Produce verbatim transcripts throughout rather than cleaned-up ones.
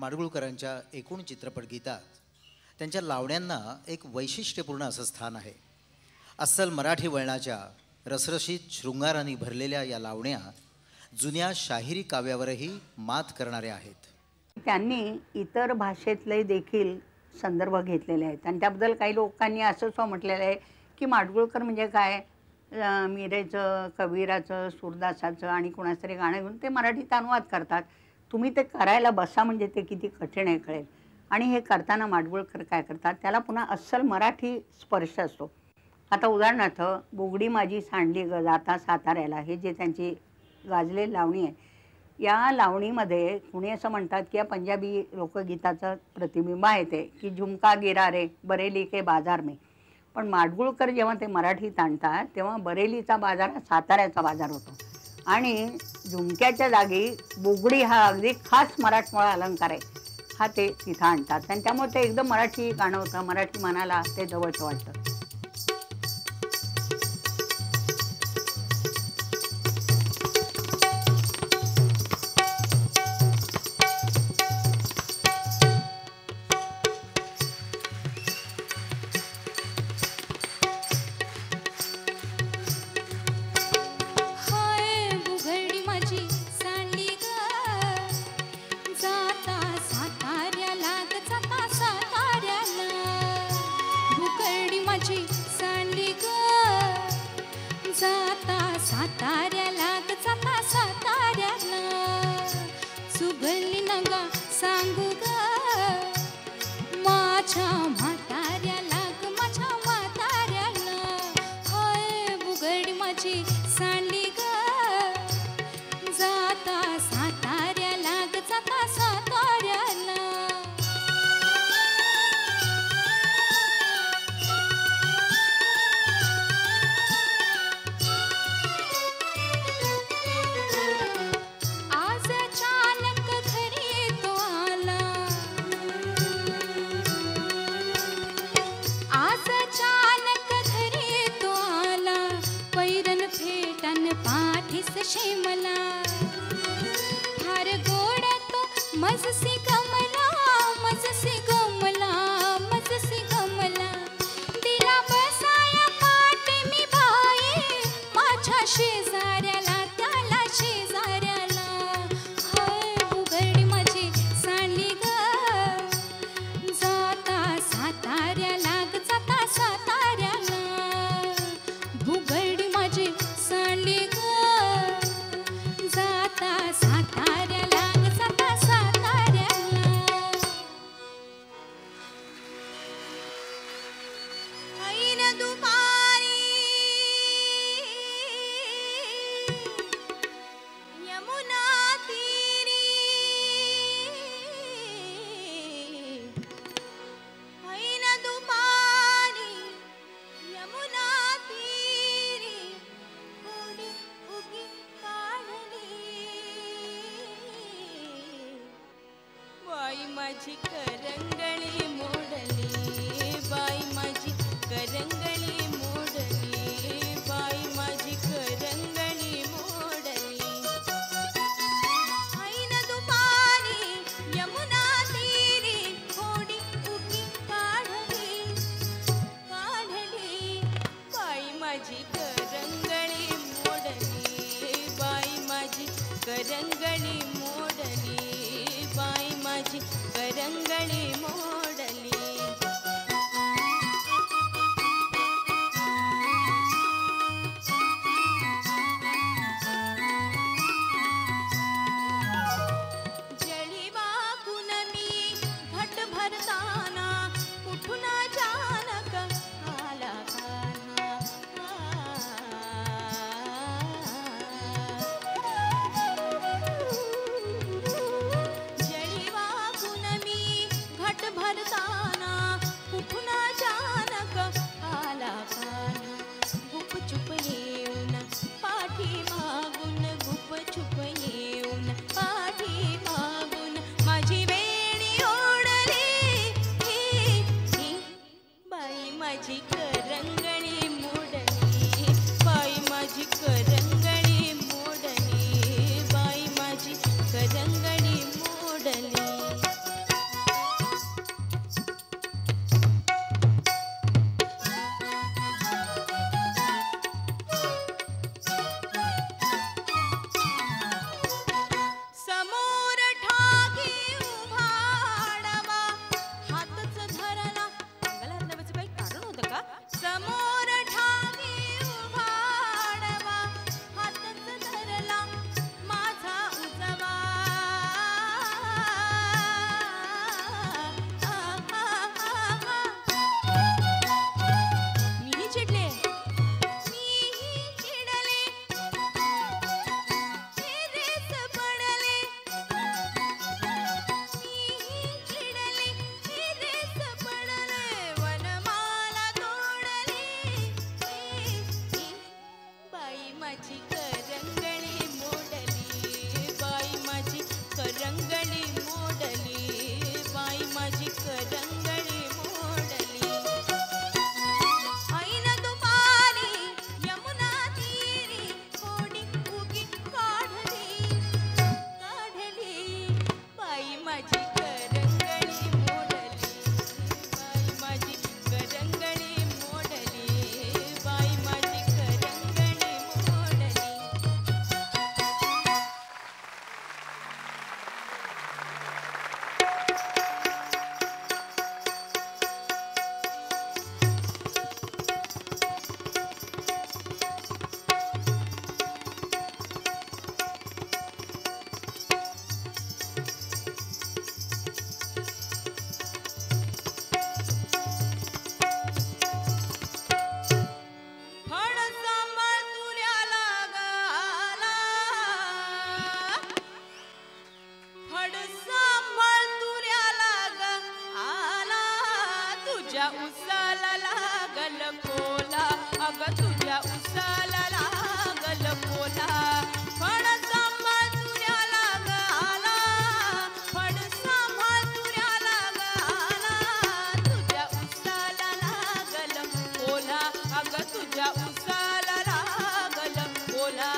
माडगुळकरांच्या एकूण चित्रपट गीतात त्यांच्या लावण्यांना एक वैशिष्ट्यपूर्ण असं स्थान आहे. अस्सल मराठी वळणाच्या रसरशीत शृंगाराने भरलेल्या या लावण्या जुन्या शाहिरी काव्यावरही मात करणाऱ्या आहेत. त्यांनी इतर भाषेतले देखील संदर्भ घेतलेले आहेत आणि त्याबद्दल काही लोकांनी असं सुद्धा म्हटलेलं आहे की माडगुळकर म्हणजे काय, मीरेचं, कबीराचं, सूरदासाचं आणि कुणाचं तरी गाणं घेऊन ते मराठीत अनुवाद करतात. तुम्ही ते करायला बसा म्हणजे ते किती कठीण आहे कळेल. आणि हे करताना माडगुळकर काय करतात, त्याला पुन्हा अस्सल मराठी स्पर्श असतो. आता उदाहरणार्थ बुगडी माझी सांडली ग जाता साताऱ्याला, हे जे त्यांची गाजलेली लावणी आहे, या लावणीमध्ये कुणी असं म्हणतात की या पंजाबी लोकगीताचं प्रतिबिंब आहे ते की झुमका गिरा रे बरेली के बाजार में. पण माडगुळकर जेव्हा ते मराठीत आणतात तेव्हा बरेलीचा बाजार हा साताऱ्याचा बाजार होतो आणि झुमक्याच्या जागी बुगडी हा अगदी खास मराठमोळा अलंकार आहे हा ते तिथं आणतात आणि त्यामुळे ते एकदम मराठी गाणं होतं. मराठी मनाला ते जवळचं वाटतं. जळी वाकून माझी करंगळी मोडली, बाई माझी करंगळी मोडली, बाई माझी करंगळी मोडली. ऐन दुपारी यमुना तीरी कोडी उगी काढली, काढली, बाई माझी करंगळी मोडली, बाई माझी करंगळी मोडली, बाई माझी करंगळी मोडली. फळ सांभाळ तुऱ्याला गाला, फळ सांभाळ तुऱ्याला गाला, तुझ्या उसाला लागल कोला, अग तुझ्या उसाला लागल कोला. फळ सांभाळ तुऱ्याला गाला, फळ सांभाळ तुऱ्याला गाला, तुझ्या उसाला लागल कोला, अग तुझ्या उसाला लागल कोला.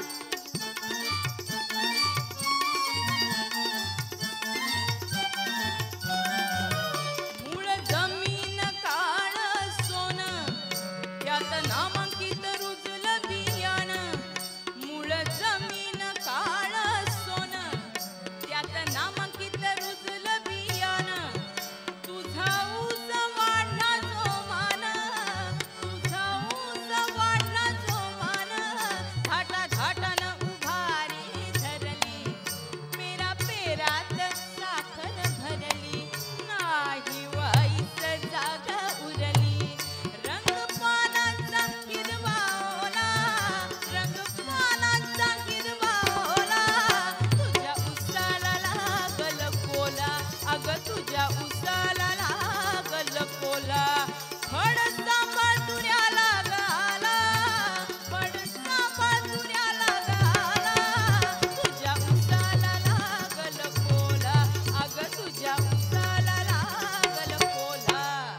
मूळ जमीन काळ सोनं, त्यात नामांकित रुजलं बियाणं. मूळ जमीन काळ सोनं, त्यात नामांकित रुजलं बियाणं. तुझा ऊस वाढला जोमान, तुझा ऊस वाढला जोमान, घाटा घाटानं उभारी धरली, पेरा पेरात साखर भरली, नाही वाईच जागा उरली. रंग पानाचा हिरवा ओला, रंग पानाचा हिरवा ओला, तुझ्या उसाला लागल कोला, अग तुझ्या उसाला लागल कोला. फळ सांभाळ तुऱ्याला गाला, फळ सांभाळ तुऱ्याला गाला, तुझ्या उसाला लागल कोला, अग तुझ्या उसाला लागल कोला.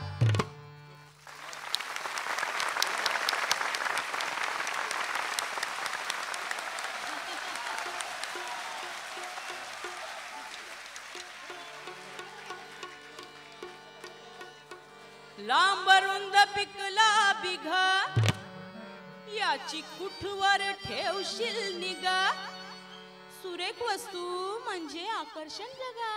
लांब रुंद पिकला बिघा, याची कुठवर ठेवशील निगा, सुरेख वस्तू म्हणजे आकर्षण जगा.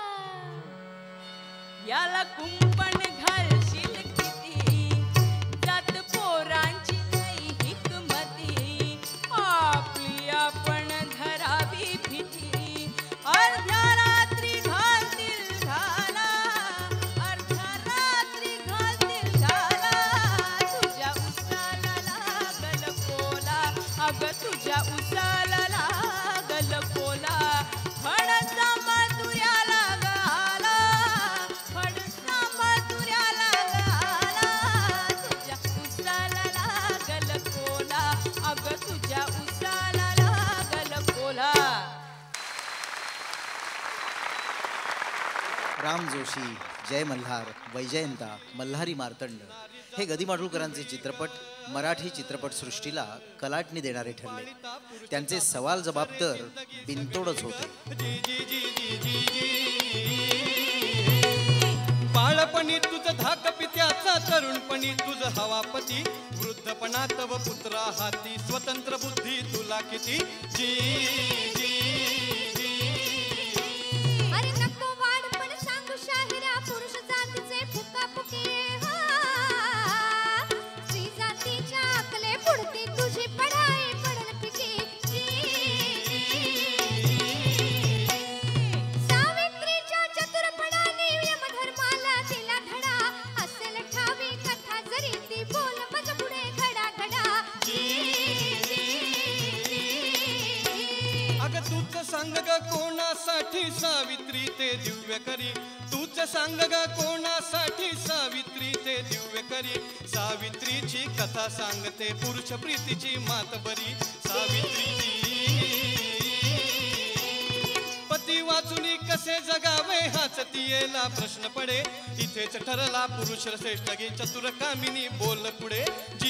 याला कुंपण घालशील किती, जात पोरांची नाही हिकमती, आपली आपण धरावी भीती. अर्ध्या रात्री घालतील घाला, अर्ध्या रात्री घालतील घाला, तुझ्या उसाला लागल कोला, अग तुझ्या उसाला लागल कोला. फळ सांभाळ तुऱ्याला गाला, फळ सांभाळ तुऱ्याला गाला, तुझ्या उसाला लागल कोला, अग तुझ्या उसाला लागल कोला. राम जोशी, जय मल्हार, वैजयंता, मल्हारी मार्तंड हे गदी माडगूळकरांचे चित्रपट मराठी चित्रपटसृष्टीला कलाटणी देणारे ठरले. त्यांचे सवाल जबाब तर बिनतोडच होते. बाळपणी तुझ धाक पित्याचा, तरुणपणी तुझ हवापती, वृद्धपणा तव पुत्रा हाती, स्वतंत्र बुद्धी तुला किती. जी जी जी. अरे नको वाढपण सांगू शाहिरा, पुरुष जातीचे फुकाफुकी, स्त्री जातीच्या आकले पुढती तुझी पढाई पडल फिकी. सावित्रीच्या चतुरपणाने यमधर्माला दिला धडा, असेल ठावी कथा जरी ती बोल मज पुढे घडा घडा. अग तूच सांग ग कोणासाठी सावित्री ते दिव्य करी, तूच सांग ग कोणासाठी सावित्री ते दिव्य करी. सावित्रीची कथा सांगते पुरुष प्रीतीची मात बरी, सावित्रीची पती वाचुनी कसे जगावे हाच तियेला प्रश्न पडे इथेच ठरला पुरुष श्रेष्ठ गे चतुर कामिनी बोल पुढे जी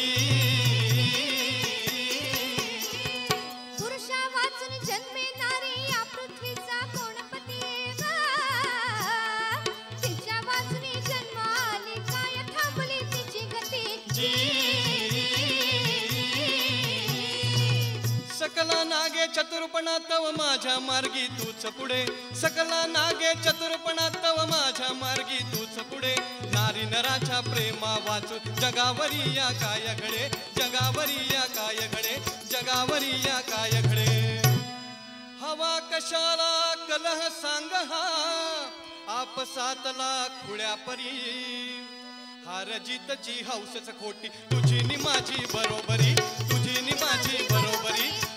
पुरुषा वाचून जन्मे नारी या पृथ्वीचा कोण पती तिच्या वाचून जन्म आले काय थांबली तिची गती जी सकला नागे चतुरपणा तव माझ्या मार्गी तूच पुढे सकला नागे चतुरपणा तव माझ्या मार्गी तूच पुढे नारी नराच्या प्रेमा वाचू जगावरी या काय घडे जगावरी या काय घडे जगावरी या काय घडे हवा कशाला कलह सांग हा आपसातला खुळ्या परी हार जीतची हौसच खोटी तुझी नि माझी बरोबरी तुझी नि माझी बरोबरी